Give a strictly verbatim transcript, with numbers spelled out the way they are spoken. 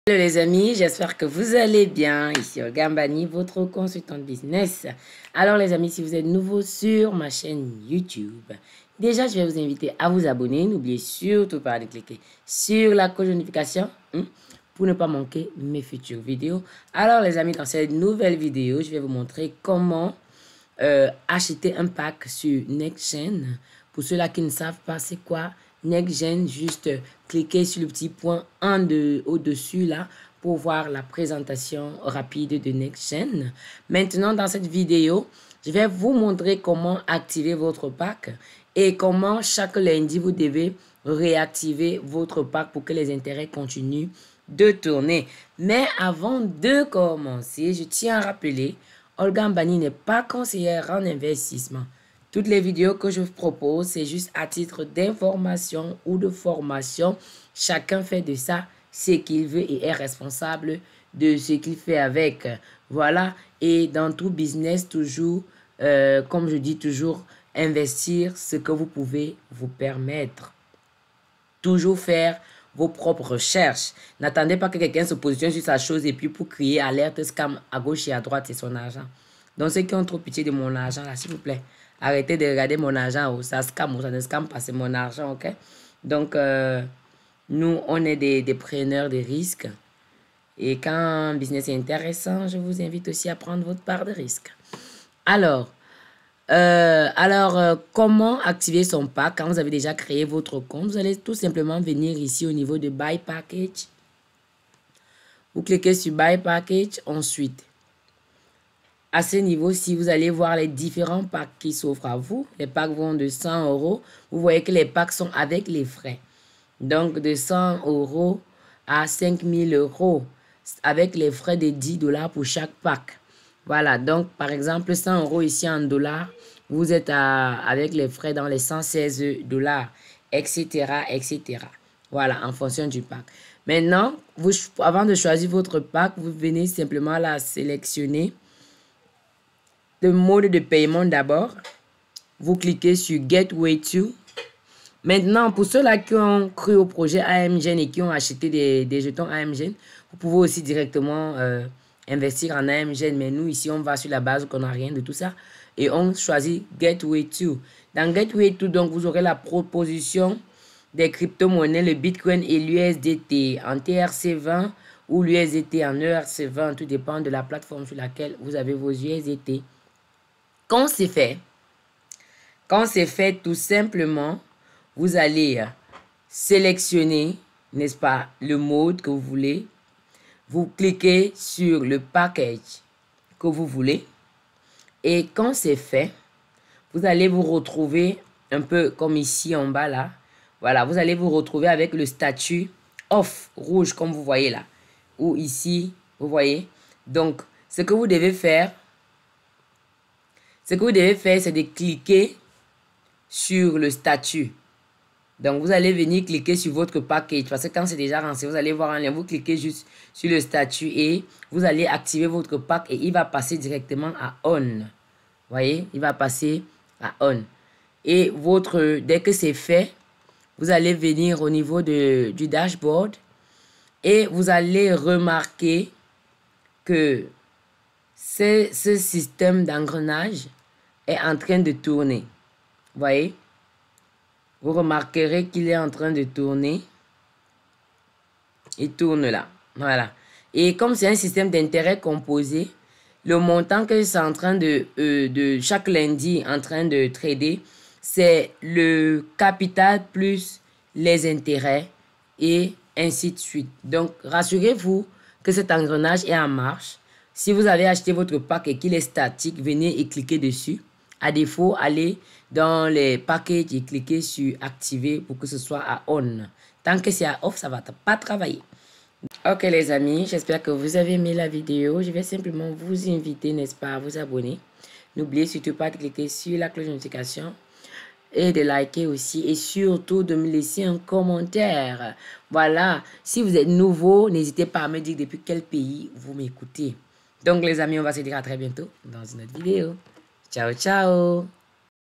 Hello les amis, j'espère que vous allez bien. Ici Olga Mbani, votre consultante business. Alors les amis, si vous êtes nouveau sur ma chaîne YouTube, déjà je vais vous inviter à vous abonner. N'oubliez surtout pas de cliquer sur la cloche de notification hein, pour ne pas manquer mes futures vidéos. Alors les amis, dans cette nouvelle vidéo, je vais vous montrer comment euh, acheter un pack sur NextGen. Pour ceux-là qui ne savent pas c'est quoi NextGen, juste cliquez sur le petit point en de, au-dessus là pour voir la présentation rapide de NextGen. Maintenant, dans cette vidéo, je vais vous montrer comment activer votre pack et comment chaque lundi, vous devez réactiver votre pack pour que les intérêts continuent de tourner. Mais avant de commencer, je tiens à rappeler, Olga Mbani n'est pas conseillère en investissement. Toutes les vidéos que je vous propose, c'est juste à titre d'information ou de formation. Chacun fait de ça ce qu'il veut et est responsable de ce qu'il fait avec. Voilà. Et dans tout business, toujours, euh, comme je dis toujours, investir ce que vous pouvez vous permettre. Toujours faire vos propres recherches. N'attendez pas que quelqu'un se positionne sur sa chose et puis pour crier alerte scam à gauche et à droite, c'est son argent. Donc ceux qui ont trop pitié de mon argent, là, s'il vous plaît, arrêtez de regarder mon argent, oh, ça scam ou ça ne scam pas, c'est mon argent, ok? Donc, euh, nous, on est des, des preneurs de risques. Et quand un business est intéressant, je vous invite aussi à prendre votre part de risque. Alors, euh, alors euh, comment activer son pack quand vous avez déjà créé votre compte? Vous allez tout simplement venir ici au niveau de Buy Package. Vous cliquez sur Buy Package, ensuite. À ce niveau-ci, vous allez voir les différents packs qui s'offrent à vous. Les packs vont de cent euros. Vous voyez que les packs sont avec les frais. Donc, de cent euros à cinq mille euros avec les frais de dix dollars pour chaque pack. Voilà. Donc, par exemple, cent euros ici en dollars, vous êtes à, avec les frais dans les cent seize dollars, et cetera, et cetera. Voilà, en fonction du pack. Maintenant, vous, avant de choisir votre pack, vous venez simplement la sélectionner. Le mode de paiement d'abord, vous cliquez sur Gateway to. Maintenant, pour ceux-là qui ont cru au projet AMGen et qui ont acheté des, des jetons AMGen, vous pouvez aussi directement euh, investir en AMGen. Mais nous, ici, on va sur la base qu'on n'a rien de tout ça. Et on choisit Gateway to. Dans Gateway to, donc, vous aurez la proposition des crypto-monnaies, le Bitcoin et l'U S D T en T R C vingt ou l'U S D T en E R C vingt. Tout dépend de la plateforme sur laquelle vous avez vos U S D T. Quand c'est fait, quand c'est fait, tout simplement, vous allez sélectionner, n'est-ce pas, le mode que vous voulez. Vous cliquez sur le package que vous voulez. Et quand c'est fait, vous allez vous retrouver un peu comme ici en bas là. Voilà, vous allez vous retrouver avec le statut off rouge comme vous voyez là. Ou ici, vous voyez. Donc, ce que vous devez faire, Ce que vous devez faire, c'est de cliquer sur le statut. Donc, vous allez venir cliquer sur votre package. Parce que quand c'est déjà lancé, vous allez voir un lien. Vous cliquez juste sur le statut et vous allez activer votre pack et il va passer directement à on. Vous voyez, il va passer à on. Et votre, dès que c'est fait, vous allez venir au niveau de, du dashboard et vous allez remarquer que ce système d'engrenage est en train de tourner. Vous voyez? Vous remarquerez qu'il est en train de tourner. Il tourne là. Voilà. Et comme c'est un système d'intérêt composé, le montant que c'est en train de, euh, de chaque lundi en train de trader, c'est le capital plus les intérêts et ainsi de suite. Donc, rassurez-vous que cet engrenage est en marche. Si vous avez acheté votre pack et qu'il est statique, venez et cliquez dessus. À défaut, allez dans les packages et cliquez sur activer pour que ce soit à on. Tant que c'est à off, ça ne va pas travailler. Ok les amis, j'espère que vous avez aimé la vidéo. Je vais simplement vous inviter, n'est-ce pas, à vous abonner. N'oubliez surtout pas de cliquer sur la cloche de notification et de liker aussi. Et surtout de me laisser un commentaire. Voilà, si vous êtes nouveau, n'hésitez pas à me dire depuis quel pays vous m'écoutez. Donc les amis, on va se dire à très bientôt dans une autre vidéo. Ciao, ciao!